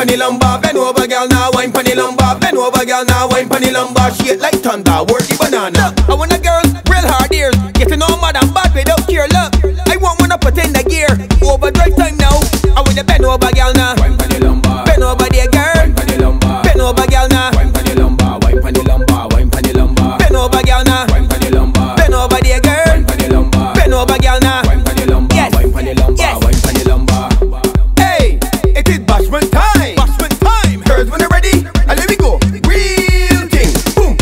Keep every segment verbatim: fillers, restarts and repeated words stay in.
pon the lumbar. Bend over, girl, now wine pon the lumbar. Bend over, girl, now wine pon the lumbar. Shake like thunder, work the banana. I want a girl, real hard ears, getting all mad and bad without care. Look, I want one to put in the gear. Overdrive time now. I want the bend over, girl, now wine pon the lumbar. bend over there, girl. Wine pon the lumbar. Bend over, girl, now Wine pon the lumbar. Wine pon the lumbar. Wine pon the lumbar. bend over, girl, now Wine pon the lumbar. bend over there, girl. Wine pon the lumbar. Bend over, girl, now Wine pon the lumbar. Yes. Wine pon the lumbar. Yes. Wine pon the lumbar. Hey, it is bashment time. Bashment time. Girls, when you're ready, and let me go. Real thing. Boom.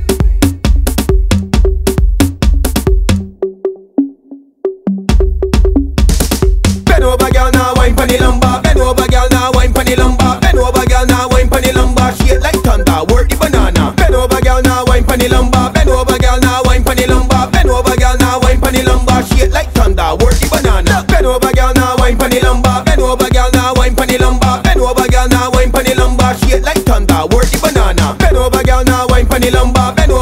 Bend over, girl, now wine pon the lumbar. Bend over, girl, now wine pon the lumbar. Bend over, girl, now wine pon the lumbar. Shake like thunder, work the banana. Bend over, girl, now wine pon the lumbar. Bend over, girl, now wine pon the lumbar. Bend over, girl, now wine pon the lumbar. Shake like thunder, work the banana. Bend over, girl, now wine pon the lumbar. Bend over, girl, now wine pon the lumbar. Bend over, girl, now wine pon the lumbar. Shake like thunder, work the banana. Bend over, girl, now wine pon the lumbar. Bend